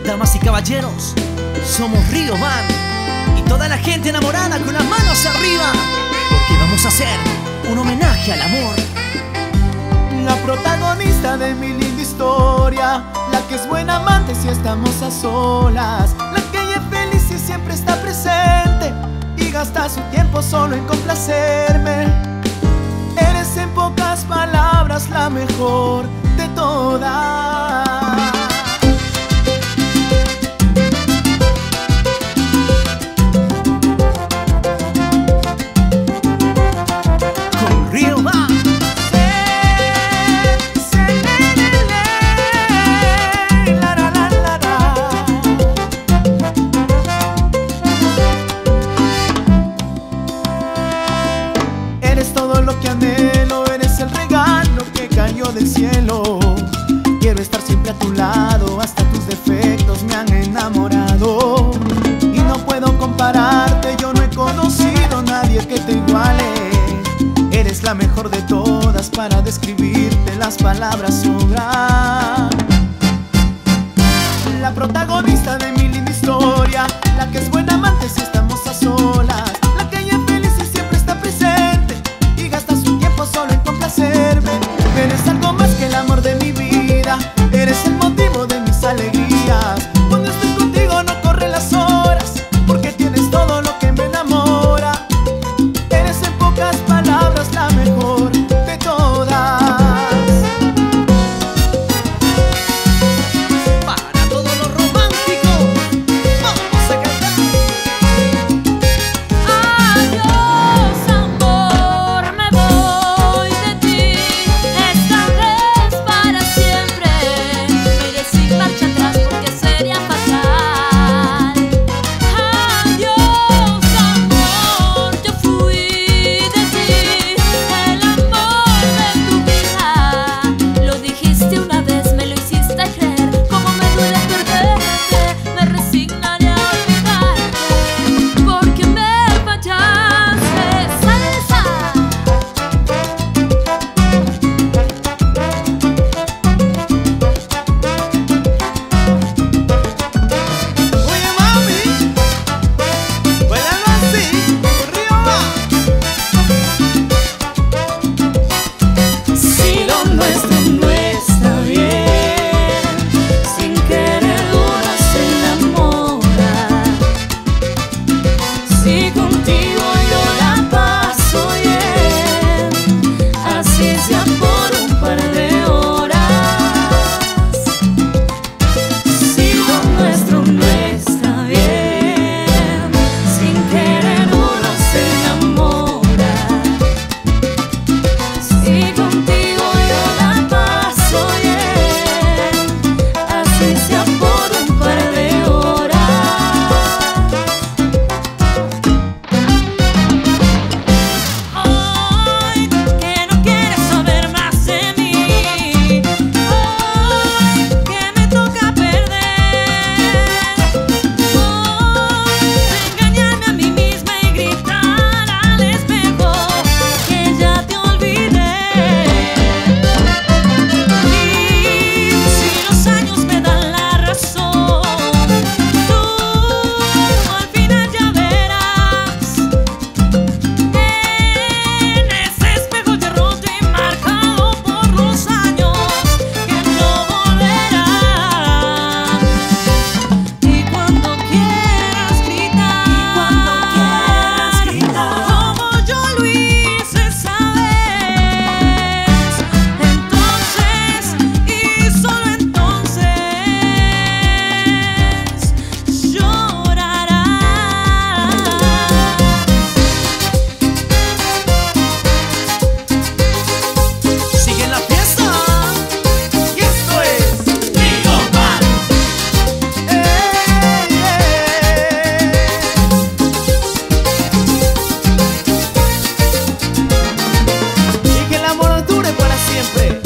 Damas y caballeros, somos Río Band y toda la gente enamorada con las manos arriba, porque vamos a hacer un homenaje al amor. La protagonista de mi linda historia, la que es buena amante si estamos a solas, la que ella es feliz y siempre está presente y gasta su tiempo solo en complacerme. Eres en pocas palabras la mejor de todas. Eres todo lo que anhelo, eres el regalo que cayó del cielo. Quiero estar siempre a tu lado, hasta tus defectos me han enamorado. Y no puedo compararte, yo no he conocido a nadie que te iguale. Eres la mejor de todas, para describirte las palabras sobran. La protagonista de mi linda historia, la que es buena amante si estamos a solas, la que ella es feliz y siempre está presente y gasta su tiempo solo en complacerme. Eres algo más que el amor de mi vida, eres el motivo de mis alegrías. Cuando estoy contigo no corren las horas, porque tienes todo lo que me enamora. Eres en pocas palabras la mejor de todas. Para todos los románticos, vamos a cantar. Adiós amor, me voy de ti. Esta vez para siempre. Me iré sin marcha atrás porque sería fatal. Adiós amor, yo fui de ti, el amor de tu vida. Lo dijiste una vez, me lo hiciste creer. Como me duele perderte, me resignaré a olvidarte, porque me fallaste. ¡Salsa! Oye mami, bailando así, con Río Band. Si lo nuestro no está bien, sin querer uno se enamora. Si contigo yo la paso bien, así sea por un par de horas. Si lo nuestro no está bien, sin querer uno se enamora. Si contigo yo la paso bien, así sea por un par de horas. Hoy que no quieres saber más de mí, hoy que me toca perder, hoy de engañarme a mí misma y gritar al espejo que ya te olvidé. Y si los años me dan la razón, tú al final ya verás. En ese espejo ya roto y marcado por los años que no volverán. Y cuando quieras gritar, como yo lo hice esa vez, entonces y solo entonces llorarás. Sigue la fiesta Y esto es Río Band. Y que el amor dure para siempre.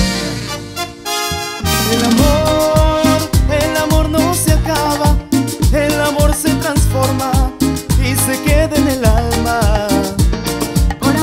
El amor no se acaba, el amor se transforma y se queda en el alma. Por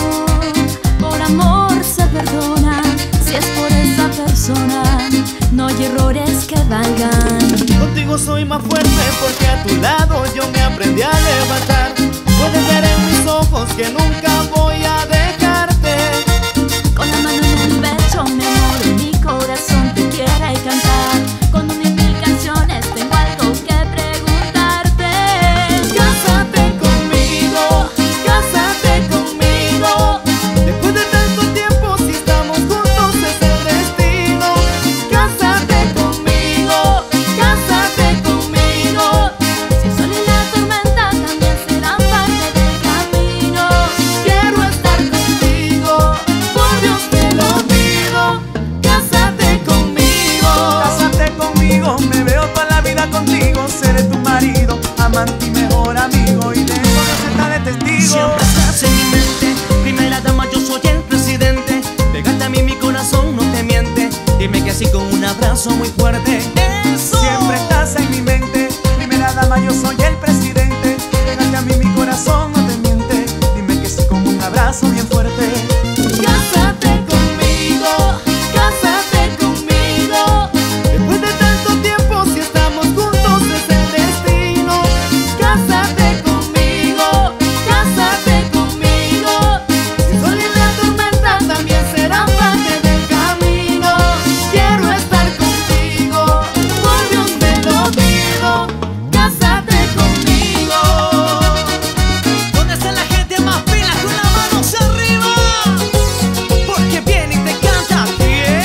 amor se perdona. Si es por esa persona, no hay errores que valgan. Contigo contigo soy más fuerte, porque a tu lado yo me aprendí a levantar. Puedes ver en mis ojos que nunca voy a dejarte. Con la mano en el pecho, mi amor, mi corazón te quiere cantar. Con 1.000 canciones tengo algo que preguntarte. Cásate conmigo, cásate conmigo. Después de tanto tiempo, si estamos juntos es el destino. Cásate conmigo, cásate conmigo. Si el sol y la tormenta también serán parte del camino. Quiero estar contigo, por Dios te lo pido. Cásate conmigo, cásate conmigo. Me veo toda la vida contigo. Seré tu marido, amante y mejor amigo. Y de eso Dios está de testigo. Siempre estás en mi mente, primera dama, yo soy el presidente. Pégate a mí, mi corazón no te miente. Dime que sí con un abrazo muy fuerte. ¡Eso! Siempre estás en mi mente, primera dama, yo soy el presidente. Pégate a mí, mi corazón no te miente. Dime que sí con un abrazo bien fuerte. Cásate conmigo, cásate conmigo. Después de tanto tiempo, si estamos juntos es el destino. Cásate conmigo, cásate conmigo. Si el sol y la tormenta también serán parte del camino. Quiero estar contigo, por Dios te lo pido. Cásate conmigo. ¿Dónde está la gente más pila con las manos arriba? Porque viene y te canta bien.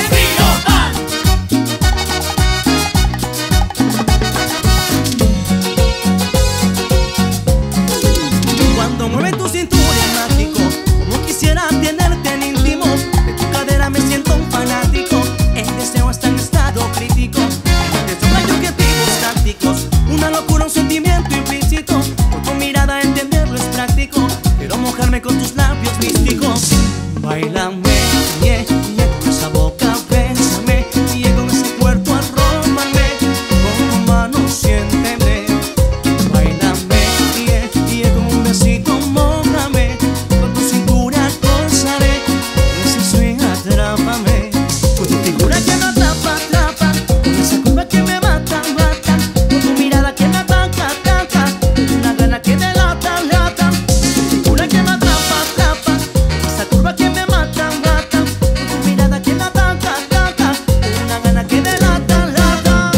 Cuando mueve tu cintura es mágico, como quisiera tenerte en íntimo. De tu cadera me siento un fanático, el deseo está en estado crítico. Desde hay objetivos tácticos, una locura, un sentimiento implícito. Con tu mirada entenderlo es práctico, quiero mojarme con tus labios místicos. Báilame, yeah, yeah, con esa boca bésame, yeah, con ese cuerpo arrómame, con tu mano siénteme. Bailame, yeah, yeah, con un besito mójame, con tu cintura gozaré, con ese swing atrápame, con tu figura que me atrapa, atrapa, con esa curva que me mata, mata, con tu mirada que me ataca, ataca, con una gana que delata, lata, con tu figura que me atrapa, atrapa, con esa curva que me mata, mata, con tu mirada que me ataca, ataca, con una gana que delata, lata.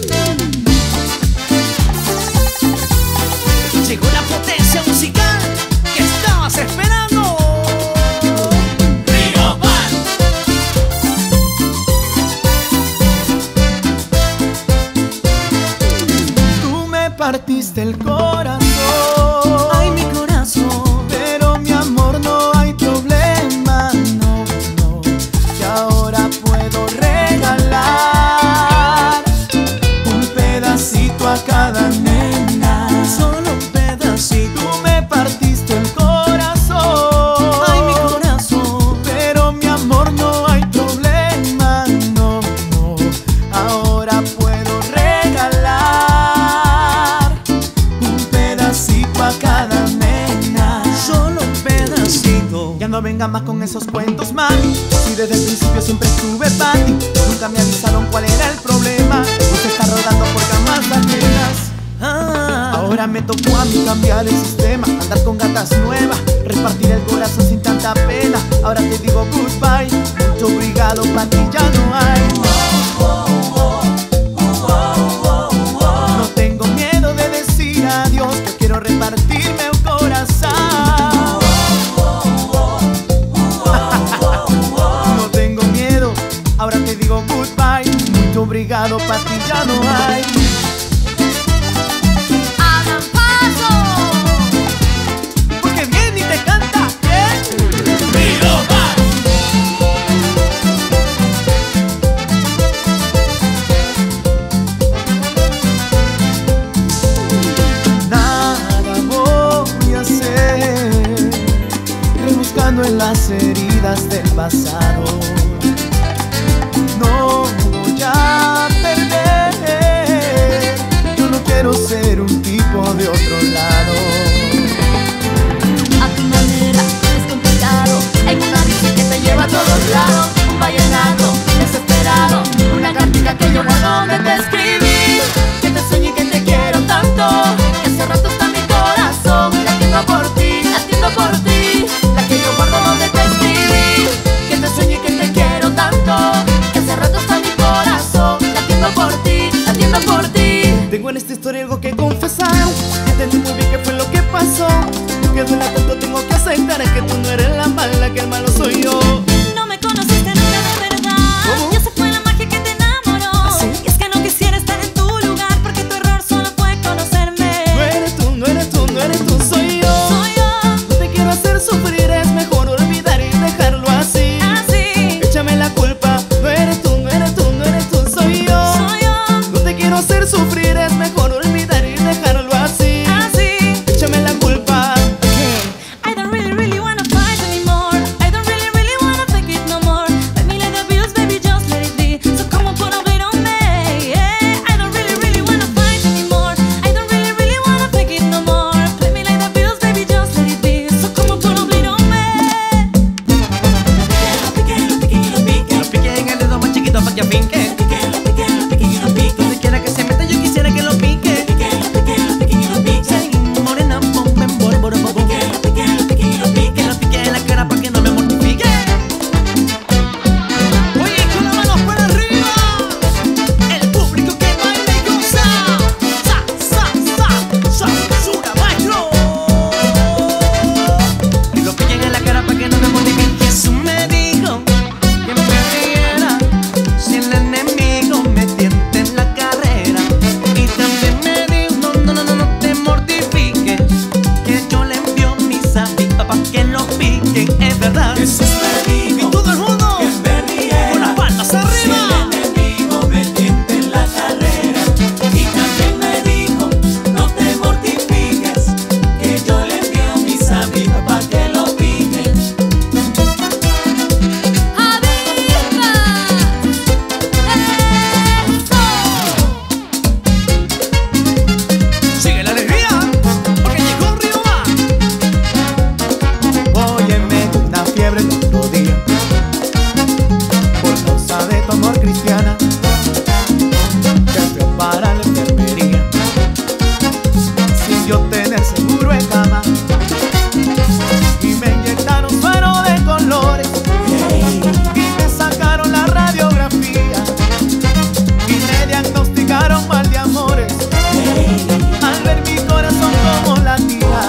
Llegó la potencia musical que estabas esperando. Río Pan. Tú me partiste el corazón. Ay, mi corazón. Pero mi amor, no hay problema, no, no. Y ahora puedo regalar un pedacito a cada nena. Solo un pedacito. Tú me partiste el corazón. Ay, mi corazón. Pero mi amor, no hay problema, no, no. Ahora puedo regalar un pedacito a cada nena. Solo un pedacito. Ya no venga más con esos cuentos, mami. Si desde el principio siempre estuve para ti. Nunca me avisaron cuál era el problema. Usted está rodando por camas ajenas. Ahora me tocó a mí cambiar el sistema, andar con gatas nuevas, repartir el corazón sin tanta pena. Ahora te digo goodbye, mucho obrigado, pa' ti ya no hay. No tengo miedo de decir adiós, que quiero repartirme un corazón. No tengo miedo, ahora te digo goodbye, mucho obrigado, pa' ti ya no hay. ¡Hagan paso! Porque viene y te canta bien. Nada voy a hacer, rebuscando en las heridas del pasado. No voy a perder, yo no quiero ser un tipo de otro lado. A tu manera es complicado, en una bici que te lleva a todos lados. Un vallenato desesperado, una cantica que yo guardo donde te escribí, que te soñé sufrir es mejor olvidar y dejarlo así. Échame la culpa. I don't really wanna fight anymore. I don't really wanna fake it no more. Let me let the bills, baby, just let it be. So come on, put a blade on me. I don't really wanna fight anymore. I don't really wanna fake it no more. Let me let the bills, baby, just let it be. So come on, put a blade on me. Lo pique en el dedo más chiquito pa' que afinque. Donde quiera que se meta yo quisiera que lo pique. Say, morena, ponme en bor. Que lo pique en la cara pa' que no me mortifique. Oye, con las manos para arriba. El público que baila y goza. Sabrosura, maestro. Y lo pique en la cara pa' que no me mortifique. Jesús me dijo que me riera si el enemigo me tienta en la carrera. Y también me dijo, no te mortifiques, que yo le envío mis amigos pa' que lo piquen, es verdad. Jesús me dijo Y todo el mundo que me riera con las palmas si arriba. el enemigo me tienta en la carrera. Y también me dijo, no te mortifiques, que yo le envío mis amigos pa' que lo piquen. ¡Arriba! ¡Eso! Sigue la alegría, porque llegó Río más. Óyeme, una fiebre el otro día por causa de tu amor, cristiana. Te fui para la enfermería sin yo tener seguro en cama. Y me inyectaron suero de colores y me sacaron la radiografía y me diagnosticaron mal de amores. Al ver mi corazón como latía,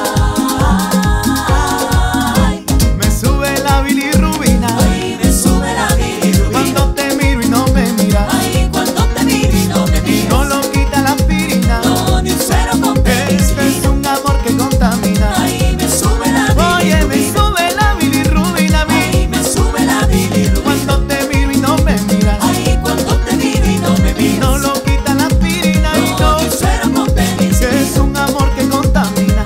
me sube la bilirrubina. Cuando te miro y no me miras, no lo quita la aspirina. Este es un amor que contamina. Oye, me sube la bilirrubina a mí. Cuando te miro y no me miras, no lo quita la aspirina. Y no, que es un amor que contamina.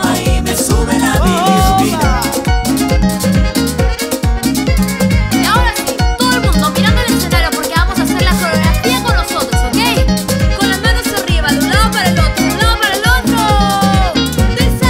Y ahora sí, todo el mundo mirando el escenario porque vamos a hacer la coreografía con nosotros, ¿ok? Con las manos arriba, de un lado para el otro, de un lado para el otro. ¡Dice!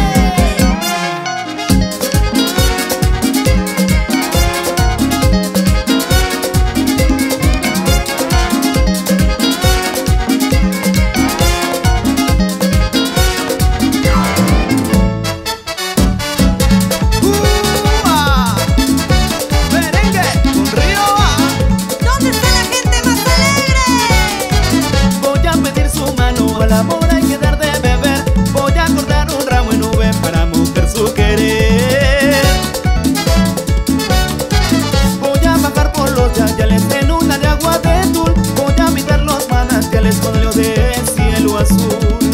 Merengue con Río A. ¿Dónde está la gente más alegre? Voy a pedir su mano al amor, hay que dar de beber. Voy a cortar un ramo en nube para mostrar su querer. Voy a bajar por los yayales en una de agua de tul. Voy a mirar los manantiales con el de cielo azul.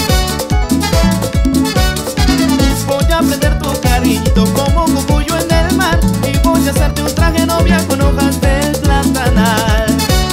Voy a prender tu cariñito como cogollo en el mar. Y voy a hacerte un traje novia con hojas del platanal.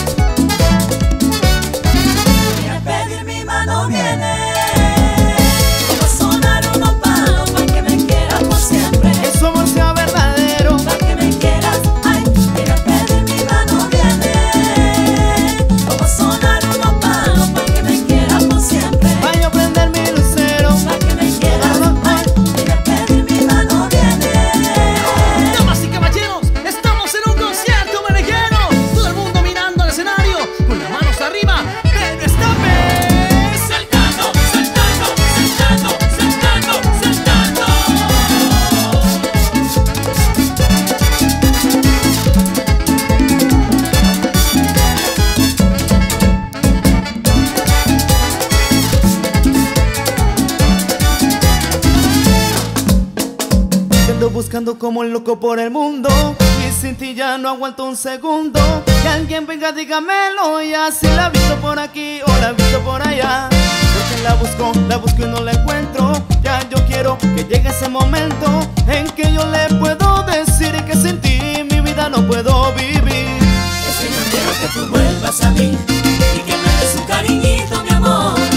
Pedir mi mano viene, como sonar unos palos pa' que me quieras por siempre, Que su amor sea verdadero. pa' que me quieras, ay, mira, pedir mi mano viene, como sonar unos palos pa' que me quieras por siempre, Vaya a prender mi lucero. pa' que me quieras, ay, mira, pedir mi mano viene. Damas y caballeros, estamos en un concierto merenguero. Todo el mundo mirando al escenario con las manos arriba. ¡Ven, destape! Saltando, saltando, saltando, saltando, saltando. Te ando buscando como el loco por el mundo y sin ti ya no aguanto un segundo. Que alguien venga, dígamelo ya, si la he visto por aquí o la he visto por allá. Porque la busco y no la encuentro. Ya yo quiero que llegue ese momento en que yo le puedo decir que sin ti mi vida no puedo vivir. Es que yo quiero que tú vuelvas a mí y que me des un cariñito, mi amor.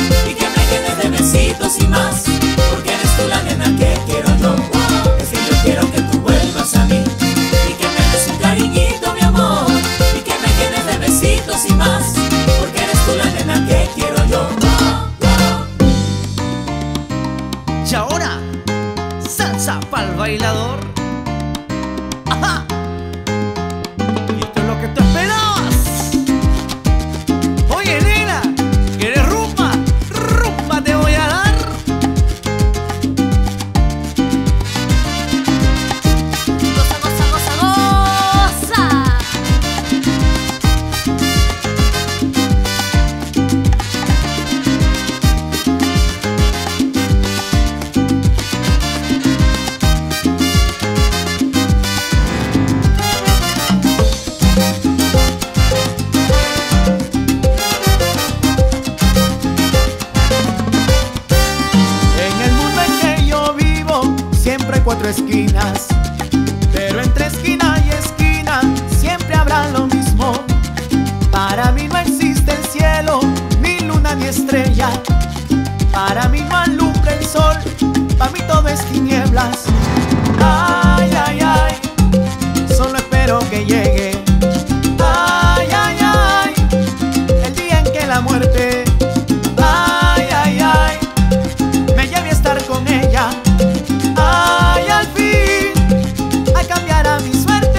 4 esquinas, pero entre esquina y esquina siempre habrá lo mismo. Para mí no existe el cielo, ni luna ni estrella. Para mí no alumbra el sol, para mí todo es tinieblas. Ay, ay, ay, solo espero que llegue. Ay, ay, ay, el día en que la muerte, ay, ay, ay, me lleve a estar con ella. Ay, al fin, ay, cambiará mi suerte.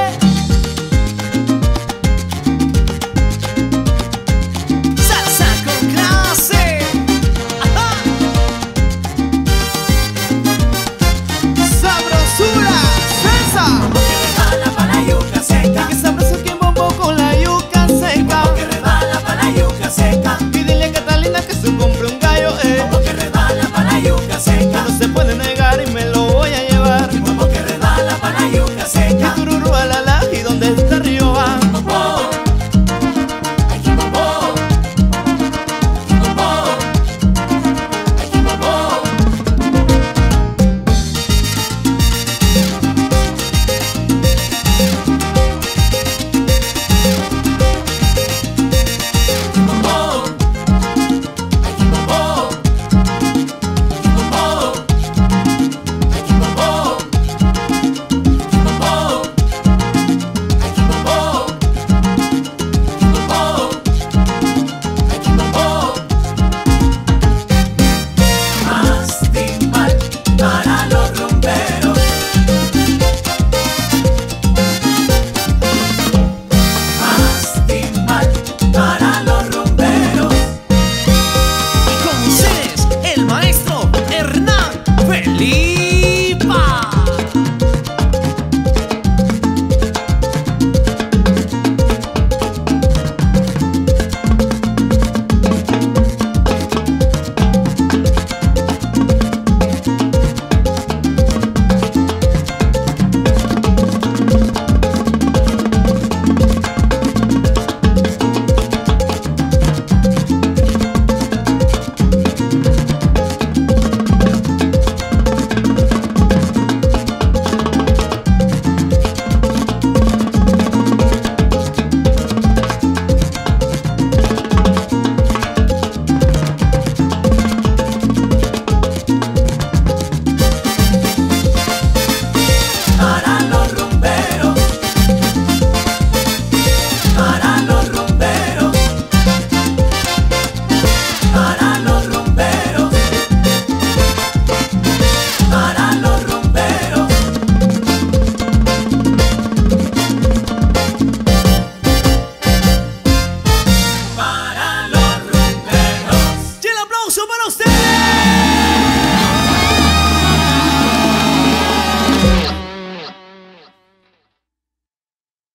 Salsa con clase. Ajá. Sabrosura, salsa. Que resbala pa' la yuca seca. Que sabroso que bombo con la yuca seca. Que resbala pa' la yuca seca. Y dile a Catalina que su